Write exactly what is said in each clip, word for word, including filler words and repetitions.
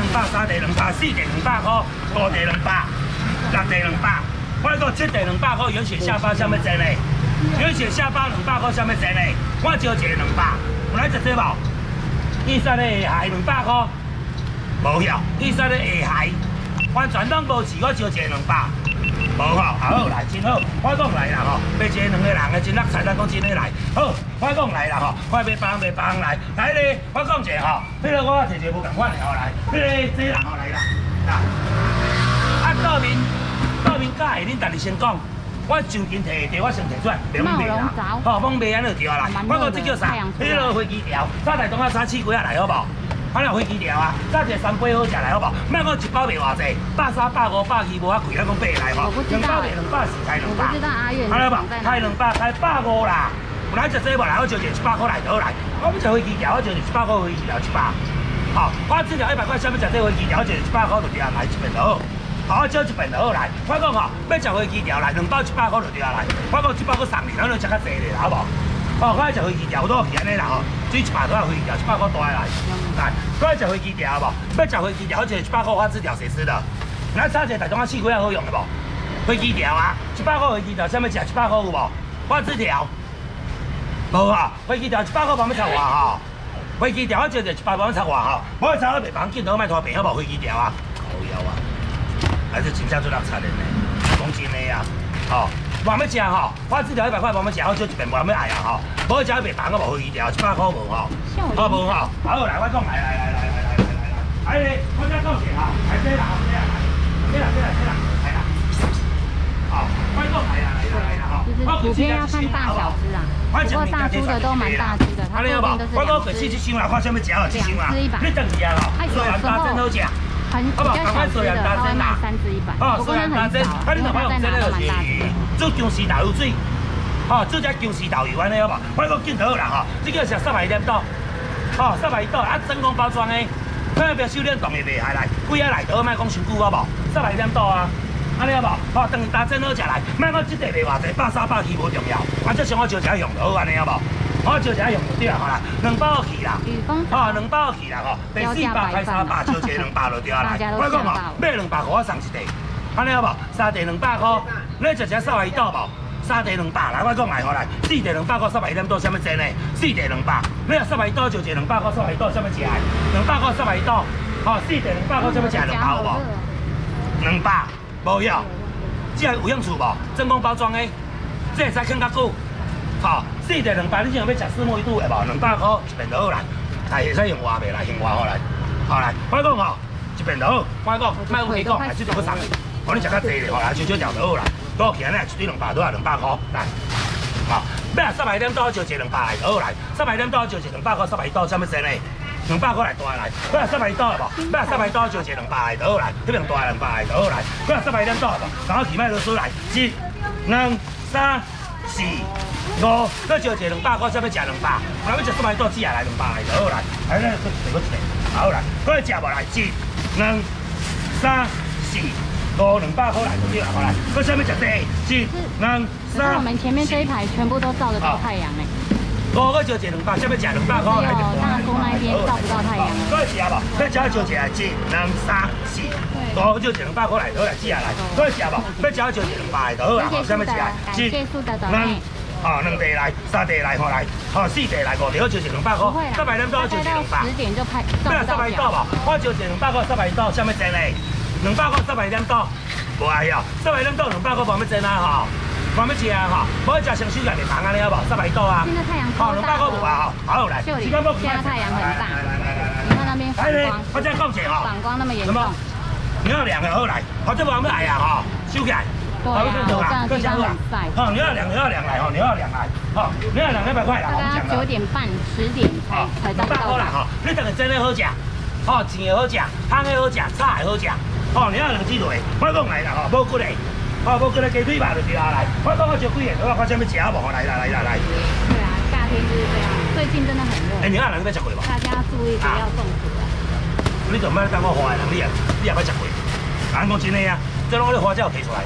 百，三地两百，四地两百块，五地两百，六地两百。我讲七地两百块，有血下巴下面真嘞，有血下巴两百块下面真嘞。我招一个两百，有来食这无？伊说咧下海两百块，无晓。伊说咧下海，完全拢无事，我招一个两百。 无吼，好来，真好。我讲来啦吼，卖一个两个人的真落菜，咱讲真诶来。好，我讲来啦吼，我卖帮卖帮来。来咧，我讲一下吼，迄个我摕一个无共款的吼来，迄个这人吼来啦。啊，啊，道明，道明教下恁家己先讲。我上前摕着，我先摕出来，袂讲卖啦。吼，讲卖安尼就对啊啦。我讲这叫啥？迄个飞机条，早台东啊三四几啊来好无？ 咱若飞机条啊，早一个三杯好食来好无？莫讲一包卖偌济，百三、百五、百二无遐贵，咱讲八个来吼。两包卖两百四，开两百。 我不知道阿月。 好了无？开两百，开百五啦。有来食这无来，我招一个一百块来倒来。我要食飞机条，我招一百块飞机条一百。好，我这条一百块，想要食这飞机条，招一百块就对啊来，一边就好。好，我招一边就好来。我讲吼，要食飞机条来，两包一百块就对啊来。我讲一包搁送你，咱就食较济咧，好无？哦，我爱食飞机条，多去安尼啦吼，水一百多啊飞机条，一百块大来。来，我爱食飞机条无？要食飞机条，这一百块花枝条谁吃的？咱炒一个大东啊四块好用的无？飞机条啊，一百块飞机条，想要食一百块有无？花枝条，无啊，飞机条一百块帮要炒偌吼？飞机条我招一百帮要炒偌吼？我炒到袂帮镜头卖拖平好无？飞机条啊，好腰啊，还是真正做人残忍的，讲真的啊，吼。 无要食吼，我这条一百块无要食，我少一遍无要爱啊吼。无食袂烦，我无飞机条，一百块无吼。好无吼？好来，我讲来来来来来来来来来，来，我再讲一下哈，来这啦，这啦，这啦这啦这啦，来啦。好，我讲来啦来啦来啦吼。 其实普遍要看大小只啊，不过大只的都蛮大只的，它这边都是两只。一箱啦，看啥物食哦，一箱啦。你等一下吼，所以大真好食。 很比较小只的，它会卖三只一百，不过它很少，因为它在哪都蛮大只。 做姜丝豆油水，吼，做只姜丝豆油安尼好无？我讲镜头啦吼，这叫食三百点豆，吼，三百豆啊，真空包装的，看标收敛冻也袂害来，几啊内头莫讲伤久好无？三百点豆啊，安尼好无？吼，当大真好食来，莫讲即块卖偌济，百三百二无重要，反正像我招一下用就好安尼好无？ 我招一下用就对啦，吼啦，两包去啦，吼，两包去啦，吼，第四百开三百，招一个两百就对啦。我讲吼，买两百，我送一袋，安尼好无？三袋两百块，你食只三百豆无？三袋两百，来我讲来吼来，四袋两百块，三百点多，啥物钱呢？四袋两百，你若三百豆就一个两百块，三百豆啥物食？两百块三百豆，吼，四袋两百块啥物食？两百有无？两百，无要，这有用处无？真空包装的，这会使放较久，吼。 四袋两百，你想要食四末一度的无？两百块一边就好来，来会使用外卖来，用外好来，好来，我讲吼，一边就好。我讲，莫有你讲，来这就要送你，互你食较济咧，吼来，少少条就好啦。多起安尼一堆两百多啊，两百块来，吼，要三百点多就一两百来就好来，三百点多就一两百块，三百多啥物钱呢？两百块来大来，要三百多无？要三百多就一两百来就好来，这边大两百来就好来，要三百点多无？然后起卖就出来，一、两、三、四。 五，再招一个两百块，想要食两百，若要食三百多，只下来两百来就好来。来，咱搁一个，搁一个，好来，搁来食无来？一、两、三、四、五，两百块来就对啦，好来。搁想要食第一、两、三。我们前面这一排全部都照得到太阳诶。 五，搁招一个两百，想要食两百块来就大叔那边照不到太阳。 搁来食无？搁招招一个，一、两、三、四。五，招一个两百块来就好来，只下来。搁来食无？搁招招一个两百就好啦，好，想要食一、两。 哦，两地来，三地来，吼来，吼四地来，五地好招一两百块，三百点多招一两百。 十点就拍， 不然三百多无？我招一两百块，三百多，啥物钱嘞？两百块三百点多，无爱晓，三百点多两百块无要钱啊吼，无要食啊吼，无食成手也袂忙安尼好无？三百多啊。 现在太阳好，两百块无啊吼，好来。 现在太阳很大。来来来来来。你看那边反光。 我再讲一下吼。 反光那么严重。 你要两个好来，好这无要爱啊吼，收起来。 对啊，我这样地方很晒。 好，牛要两，牛要两来，吼，牛要两来，好，牛要两一百块啦， 大概九点半、十点才才到到啦， 哈，你等下真的好食，吼，煎的好食，烘的好食，炒的好食，吼，牛要两只腿，我讲来啦，吼，无骨的，吼，无骨的鸡腿吧就对啦，来，我讲我招几个，我看啥物食无，来来来来来。 对啊，夏天就是这样，最近真的很热。 哎，牛要两要食过无？ 大家注意不要中暑啊。 你做咩等我花的人，你也你也要食过？俺讲真的啊，这拢我花椒提出来的。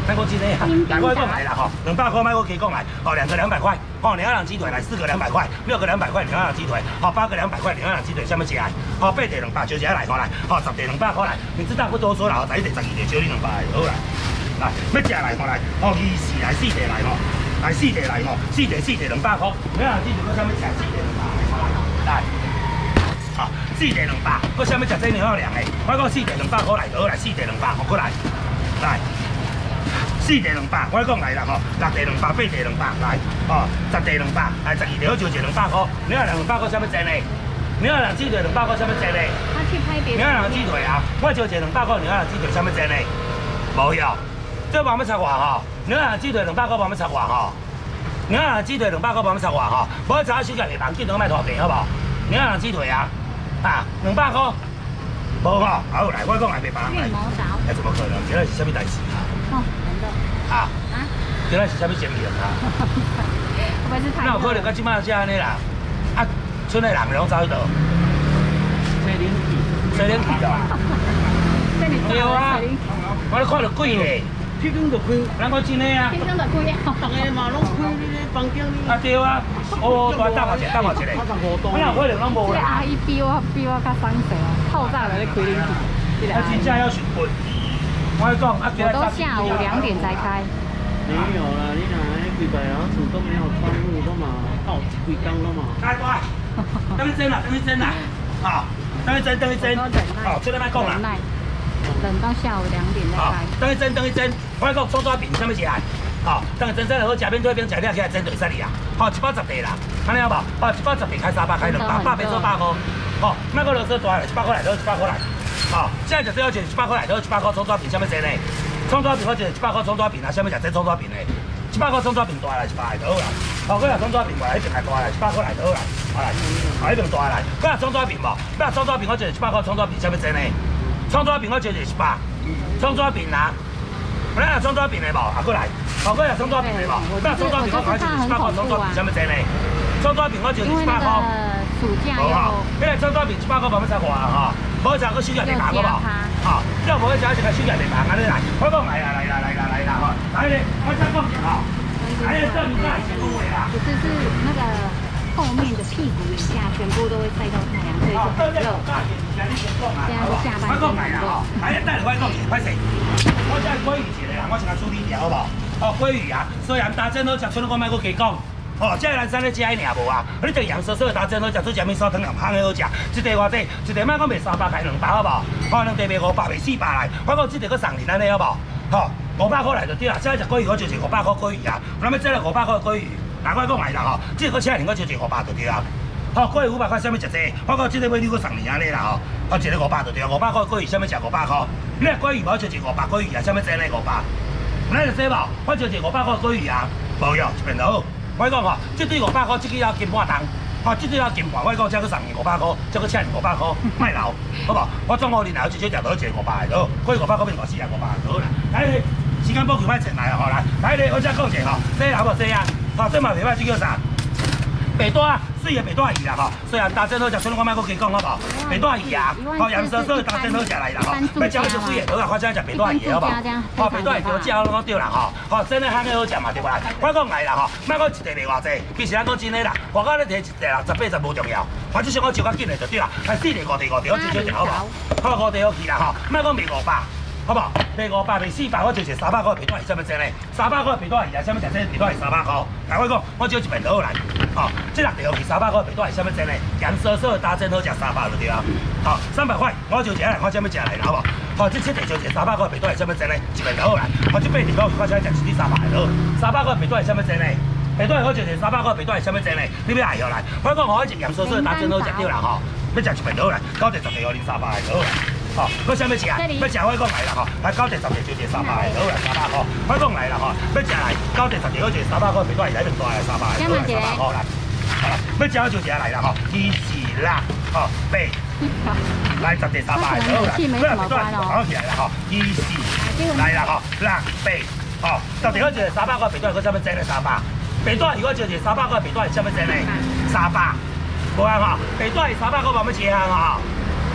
咱讲真诶啊，来我讲来啦吼，两百块卖我加讲来，哦，两个两百块，哦，两两鸡腿来四个两百块，六个两百块两两鸡腿，好八个两百块两两鸡腿，下面起来，好八地两百就起来过来，好十地两百块来，名字大不多说啦，十一地十二地少你两百好啦，来要食来过来，哦二四来四地来吼，来四地来吼，四地四地两百块，两两鸡腿我下面食四地两百来，来。好，四地两百，我想要食这两好凉的，我讲四地两百块来，好来四地两百，好过来，来，四地两百，我讲来啦吼，六地两百，八地两百，来，哦，十地两百，来十二地好就一两百块，两两两百块想要整呢？两两鸡腿两百块想要整呢？ 他去拍别人。 两两鸡腿啊，我就一两百块，两两鸡腿想要整呢？无要，这慢慢查话吼，两两鸡腿两百块慢慢查话吼，两两鸡腿两百块慢慢查话吼，无查手价袂办，见到卖拖平好不好？两两鸡腿啊。啊，两百块，无吼，好来，我讲来袂别人来。哎，怎么可能？今仔是啥物代志啊？ 哦，真的。啊？啊？ 今仔是啥物情形啊？ 会不会是太？ 那有可能到即摆是安尼啦？啊，村的人拢走去倒？ 西冷去， 西冷去哦。对啊，我咧看到贵咧。 天光就开， 咱讲真诶啊。 天光就贵啊。 大家嘛拢开你咧房间哩。 啊对啊，哦，大等我一下，等我一下。我哪有可能拢无啦？ 这阿姨比我比我较省手啊，透早就咧开冷气。 啊，真正要想困。我讲啊， 我都下午两点才开。 没有啦，你哪来几百啊？厝都没有窗户，都嘛到几缸了嘛。 开乖，等一针啦，等一针啦，啊，等一针，等一针，好，出来卖讲啦。 等到下午两点再开。 等一针，等一针，我讲葱抓饼啥物食啊？好，等一针真好，食边退边食了起来针对晒你啊！好，一包十地啦，安尼好无？好，一包十地开三百，开两百，百变做百块。好，卖个落雪大来，一百块来头，一百块来。好，现在就最好就是一百块来头，一百块葱抓饼啥物济呢？葱抓饼我就是一百块葱抓饼啊，啥物食这葱抓饼呢？一百块葱抓饼大来一百来头啦。好，我若葱抓饼过来，一边来大来，一百块来头啦。好来，好一边大来。我若葱抓饼无，我若葱抓饼我就是一百块葱抓饼啥物济呢？葱抓饼我就是一百，葱抓饼啊，我咱若葱抓饼的无，啊过来，好过来葱抓饼的无，我若葱抓饼我就是一百块葱抓饼啥物济呢？葱抓饼我就是一百块。 暑假有。 迄个葱抓饼一百块慢慢才换吼，无才个手价袂办个无，吼，要无个才是个手价袂办安尼来，我讲来啦来啦来啦来啦吼，来咧，我再讲一下吼，来咧这里在前讲话啦。 不是是那个后面的屁股以下全部都会晒到太阳，所以就很热。现在是下半身很热。 来，带你我讲一下，快些，我这鲑鱼一个啦，我先来处理掉好无？哦，鲑鱼啊，虽然大真好食，像你讲莫搁加讲。哦，这个咱山咧食伊尔无啊？你着洋烧烧打真好食，做食面烧汤两香的好食。一地偌济，一地莫讲卖三百，开两百好无？哦，两地卖五百，卖四百来。我讲这地搁送你安尼好无？吼，五百块来就对啦。现在食鲑鱼我就是五百块鲑鱼啊。咱要做了五百块鲑鱼，那我讲来啦吼，这个搁请你我就就五百就对啦。吼，鲑鱼五百块，啥物食这？我讲这个买你搁送你安尼啦吼。哦，一个五百就对啦，五百块鲑鱼，啥物食五百块？你若鲑鱼无就是五百鲑鱼啊，啥物做呢五百？咱就这无，我就是五百块鲑鱼啊，无用一边就好。我讲吼，这对五百块，这个要金半重，吼，这对要金半，我讲这个送你五百块，这个请你五百块，卖留，好无？我总好你来，就少食到一个五百的，好，可以五百块变大四啊五百就好啦。来，时间宝贵，歹前来啊，吼来，来咧，我再讲一下吼，这好无这样？吼，这嘛袂歹，这叫啥？白带，水的白带鱼啦吼，虽然大真好食，所以我莫搁加讲好无？白带鱼啊，吼，洋烧烧大真好食来啦吼，要食就水的好啦，我请食白带鱼好无？吼，白带鱼条食我讲对啦吼，吼，真的香的好食嘛对不啦？我讲来啦吼，莫讲一地卖偌济，其实咱讲真的啦，外口咧摕一地六十八十无重要，反正像我照较紧的就对啦，还四地五地五地好少少食好无？好五地好去啦吼，莫讲卖五百。好不好？卖五百、卖四百，我就是三百块的白带鱼，啥物事呢？三百块的白带鱼啊，啥物食这白带鱼三百块？但我讲，我只一边倒来，吼，这六条是三百块的白带鱼，啥物事呢？咸烧烧打真好食三百就对啦。好，三百块，我就食来，看啥物食来啦，好不好？好，这七条就是三百块的白带鱼，啥物事呢？一边倒来，我这八条我看啥食一日三百就好。三百块的白带鱼，啥物事呢？白带鱼我就是三百块的白带鱼，啥物事呢？你要来后来，我讲我一直盐烧烧打真好食对啦吼，要食一边倒来，九地十地互你三百就好。哦，我啥要食？要食我讲来啦吼，来九地十地就一三百个，好啦，三百块。我讲来啦吼，要食来九地十地好一三百块，白带鱼来两大来三百个，好啦，三百块来。好啦，要食就食来啦吼，二四六吼八，来十地三百个，好啦，不然白带鱼搞起来啦吼，二四来啦吼，六八，吼，十地好一三百块白带鱼，我啥要整咧三百？白带鱼我就是三百块白带鱼，啥要整咧？三百，无啊吼，白带鱼三百块慢慢吃啊吼。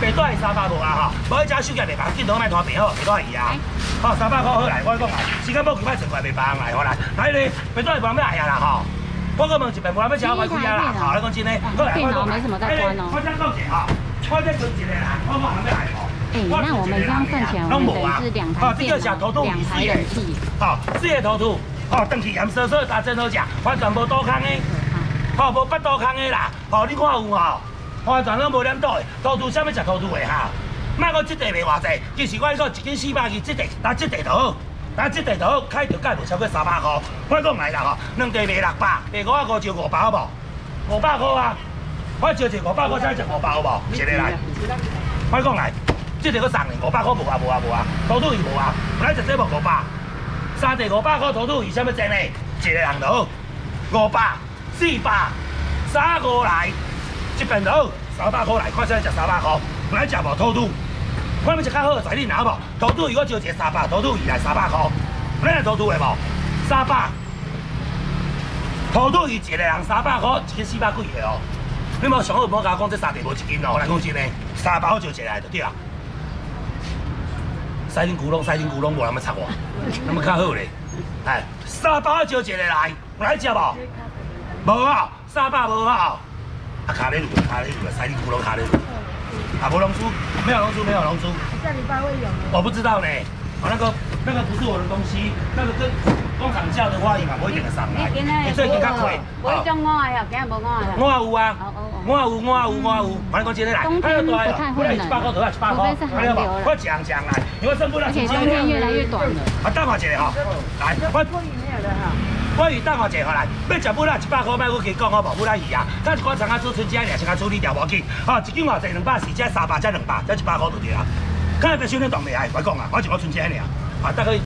白带三百无啊吼，无迄只手价袂办，镜头卖拖平好，白带伊啊。好，三百块好来，我讲来，时间无几摆存过来袂办来，好来，来咧，白带无人要来啊啦吼。我搁问一遍，无人要吃我开啊啦，好，你讲真诶，好来，我讲来，我先讲者吼，我再存一个啦，我无人要来吼。 哎，那我们这样算起来，我们等于是两台电脑，两台冷气。 好，四个头土，好，登去盐烧烧，大真好食，完全无倒空的，好，无八倒空的啦，好，你看有吼，完全拢无黏倒的，头土啥物食头土的哈？莫讲即地卖偌济，其实我讲一斤四百二，即地，但即地就好，但即地就好，开条价无超过三百块。我讲来啦吼，两地卖六百，卖五啊五就五百好无？五百块啊，我招一五百块，才食五百好无？一个来，我讲来。即个搁送你五百块无啊无啊无啊，土土鱼无啊，本来一只无五百，三地五百块土土鱼啥物钱呢？一个人就好，五百、四百、三五来，一边就好，三百块来，看啥食三百块，本来食无土土，看要食较好的在你拿无？土土鱼我招一个三百，土土鱼来三百块，本来土土的无？三百，土土鱼一个人三百块，一斤四百几个哦。你无上好，无甲我讲这三地无一斤哦，来讲真诶，三百我招一个来就对啊。西丁古龙，西丁古龙无人要插我，那么较好咧。哎，三百招一个来，有来食无？无啊，三百无啊。啊，卡咧路，卡咧路，西丁古龙卡咧路。啊，无龙珠，没有龙珠，没有龙珠。 下礼拜会有。 我不知道呢。哦，那个那个不是我的东西，那个跟工厂叫的话，伊嘛不一定会上来。你最近较贵。 无迄种我的哦，今日无我的。 我也有啊。我也有，我也有，我也有。我讲真诶来， 冬天不太会冷，除非是寒流了。 我讲讲来，因为剩不了而且冬天越来越短了。 啊，等我一下吼，来，我鲑鱼没有的哈。 鲑鱼等我一下吼来，要食不啦一百块，卖我去讲好无？不啦鱼啊，咱一寡长啊做春节俩，先甲处理掉无紧。吼，一斤偌济两百四，才三百，才两百，才一百块就对啊。看别小人当袂爱，我讲啊，我就我春节俩，啊，大概。